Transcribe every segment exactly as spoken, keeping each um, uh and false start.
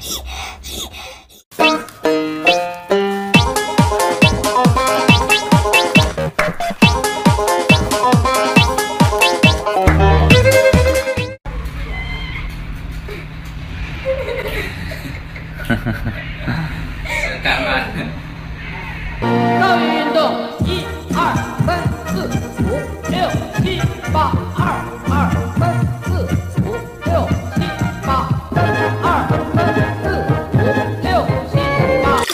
干嘛？ 倒立运动，一二三四五六七八，二二三四五六七八，三二三四五六七八。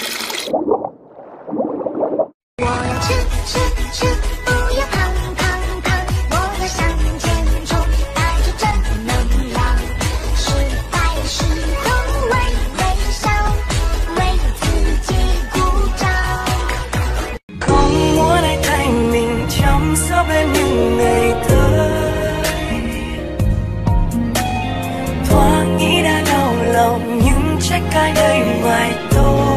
我要吃吃吃，不要胖胖胖，我要向前冲，带着正能量，失败时都微微笑，为自己鼓掌。 Không muốn ai thay mình chăm sóc em những ngày tới. Thoáng nghĩ đã đau lòng nhưng trách ai đây ngoài tôi.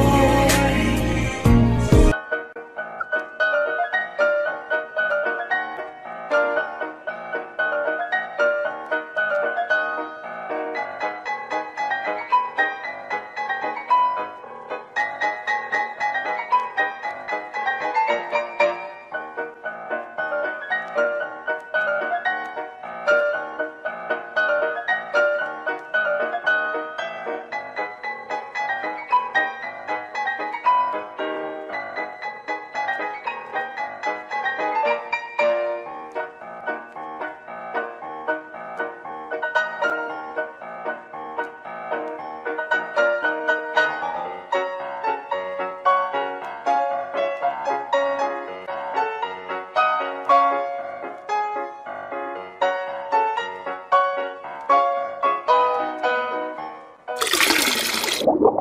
You